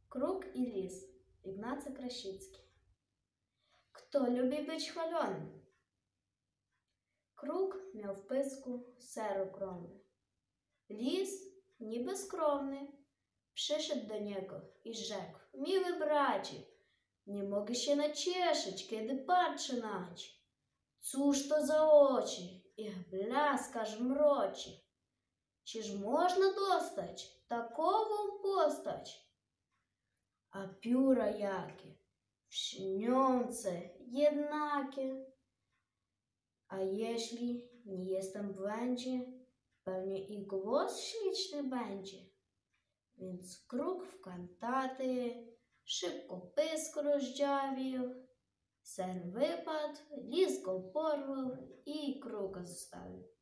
Kruk i lis. Ignacy Krasicki. Kto lubi być chwalony? Kruk miał w pysku ser ogromny. Lis, niby skromny, przyszedł do niego i rzekł: miły bracie, nie mogę się nacieszyć, kiedy patrzę na cię. Cóż to za oczy, ich blask aż mroci. Czyż można dostać takową postać? A pióra jakie, lśniące, jednakie. A jeśli nie jestem w błędzie, pewnie i głos śliczny będzie. Więc kruk w kantaty szybko pysk rozdziawił. Ser wypadł, lis go porwał i kruka zostawił.